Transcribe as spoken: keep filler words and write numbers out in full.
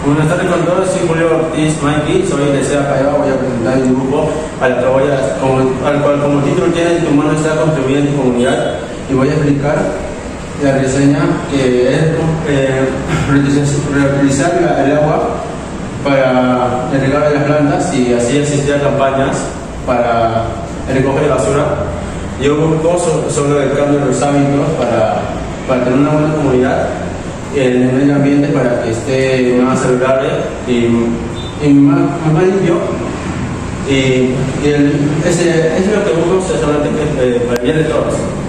Buenas tardes con todos, soy Julio Ortiz Mikey, soy de SEA Paiva. Voy a presentar mi grupo al, que voy a, como, al cual como título tiene "Tu mano está contribuir en tu comunidad", y voy a explicar la reseña que es eh, reutilizar el agua para el regado de las plantas, y así existían campañas para el recoger de basura. Yo busco sobre el cambio de los hábitos para, para tener una buena comunidad en el medio ambiente, para que esté más saludable y, y más, más limpio. Y, y el, ese, eso es lo que busco, solamente que, eh, para el bien de todos.